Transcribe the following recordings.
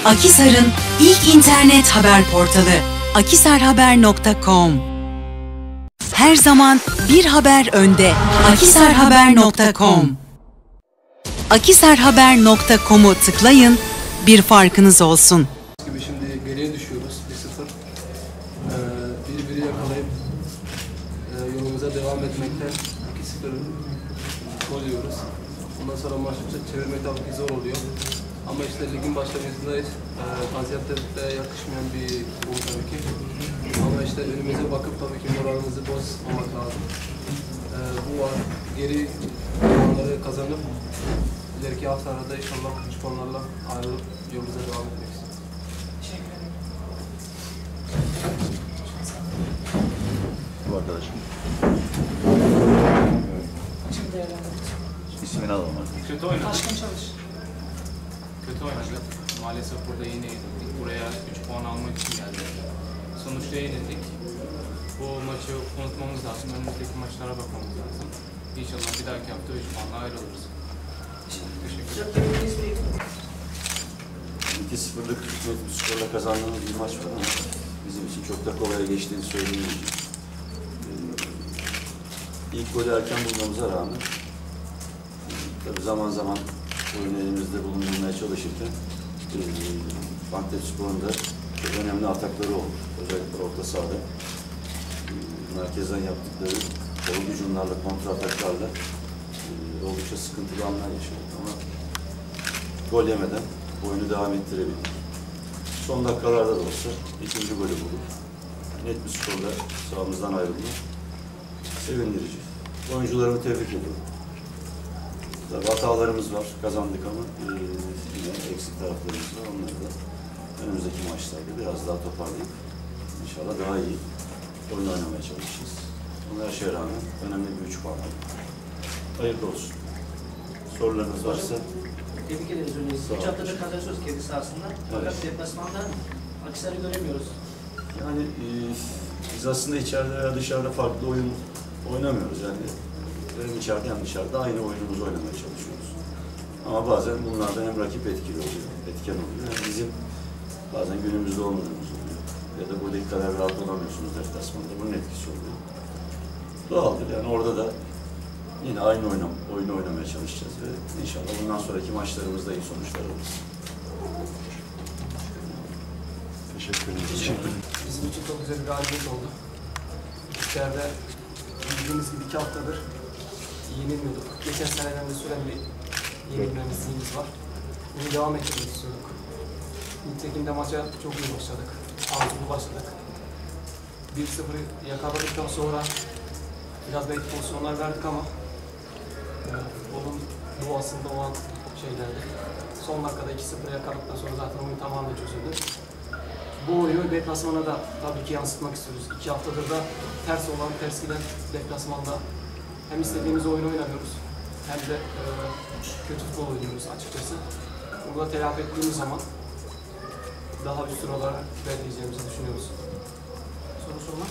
Akhisar'ın ilk internet haber portalı akhisarhaber.com. Her zaman bir haber önde. akhisarhaber.com. akhisarhaber.com'u tıklayın, bir farkınız olsun. Gibi şimdi geriye düşüyoruz 1-0. Biri yakalayıp yolumuza devam etmekten 2-0 gol yiyoruz. Ondan sonra maçı çevirmek tabii ki zor oluyor. Ama işte ligin başlangıcındayız. Gaziantep'te yakışmayan bir gol tabii ki. Ama işte önümüze bakıp tabii ki moralimizi bozmamak lazım. Bu var. Geri puanları kazanıp ileriki haftalarda inşallah 3 puanlarla ayrılıp yolumuza devam etmek istiyoruz. Teşekkür ederim. Bu arkadaşım. Şimdi değerlendirdik. İsmini alalım artık. Kötü oynadık. Taşkın Çalış. Kötü oynadık. Maalesef burada yine yenildik. Buraya 3 puan almak için geldik. Sonuçta yenildik. Bu maçı unutmamız lazım. Önümüzdeki maçlara bakmamız lazım. İnşallah bir dahaki hafta 3 puanla ayrılırız. Teşekkür ederim. 2-0'lık net bir skorla kazandığımız bir maç var ama bizim için çok da kolay geçtiğini söyleyemeyeceğim. İlk golü erken bulmamıza rağmen tabii zaman zaman oyunu elimizde bulundurmaya çalışırken Antepspor'un da çok önemli atakları oldu. Özellikle orta sahada. Merkezden yaptıkları kolu hücumlarla, kontra ataklarla oldukça sıkıntılı anlar yaşadık ama gol yemeden oyunu devam ettirebildik. Son dakikalarda da olsa ikinci golü bulduk. Net bir skorla sahamızdan ayrıldık. Sevindirici. Oyuncularımı tebrik ediyorum. Tabii hatalarımız var, kazandık ama yine eksik taraflarımız var. Onları da önümüzdeki maçlarda biraz daha toparlayıp inşallah daha iyi oyun oynamaya çalışacağız. Ama her şeye rağmen önemli bir 3 puan aldık. Hayırlı olsun. Sorularınız varsa... Tebrik ederiz öncelikle. 3 haftadır kazanıyoruz kendi sahasında. Fakat deplasmanda Akhisar'ı göremiyoruz. Yani biz aslında içeride veya dışarıda farklı oyun oynamıyoruz. Yani hem içeride hem dışarıda aynı oyunumuzu oynamaya çalışıyoruz. Ama bazen bunlardan hem rakip etkili oluyor, etken oluyor. Yani bizim bazen günümüzde olmadığımız oluyor. Ya da buradaki kadar rahat olamıyorsunuz deplasmanda. Bunun etkisi oluyor. Doğaldır. Yani orada da yine aynı oyunu oynamaya çalışacağız ve inşallah bundan sonraki maçlarımızda iyi sonuçlar alırız. Teşekkür ederim. Bizim için çok güzel bir galibiyet oldu. İçeride bildiğimiz gibi 2 haftadır yenilmiyorduk. Geçen seneden de süren bir yenilmemizliğimiz var. Bunu devam ettirmek istiyorduk. Nitekim de maça çok iyi başladık. Ağzını başladık. 1-0 yakaladıktan sonra biraz belki pozisyonlar verdik ama onun doğasında olan şeylerdi. Son dakikada 2-0 yakaladıktan sonra zaten oyun tamamen çözüldü. Bu oyunu deplasmana da tabii ki yansıtmak istiyoruz. 2 haftadır da ters giden deplasmanda hem istediğimiz oyunu oynamıyoruz hem de kötü futbol oynuyoruz açıkçası. Burada telafi ettiğimiz zaman daha üst sıralara belirleyeceğimizi düşünüyoruz. Soru sormak?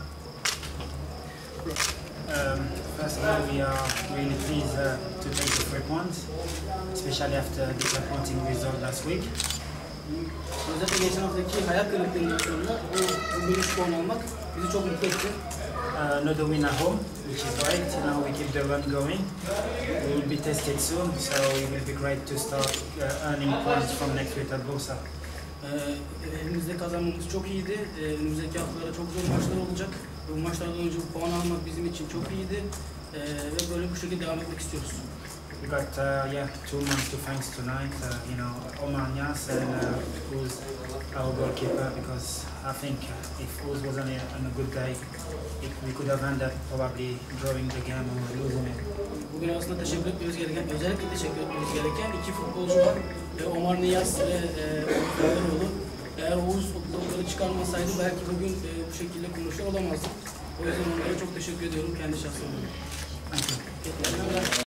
First of all, we are really pleased to take the 3 points, especially after the disappointing result last week. Özellikle geçen haftaki hayal kırıklığından sonra bu 3 puan almak bizi çok mutlu etti. Another win at home, which is great. Now we keep the run going. We will be tested soon, so it will be great to start earning points from next week at Bursa. Elimizde kazanmamız çok iyiydi. Önümüzdeki haftalarda çok zor maçlar olacak. Bu maçlardan önce bu puan almak bizim için çok iyiydi. Ve böyle bu şekilde devam etmek istiyoruz. We got 2 months to thanks tonight. Omar Nias and who's our goalkeeper, because I think if Ouz was on a good day, we could have ended up probably drawing the game or losing it. Bugün aslında teşekkür etmemiz gereken, özellikle teşekkür etmemiz gereken 2 futbolcu var. Omar Nias ve Oğuz. Eğer Oğuz futbolları çıkarmasaydı belki bugün bu şekilde konuşuyor olamazdık. O yüzden onlara çok teşekkür ediyorum kendi şahsımdan.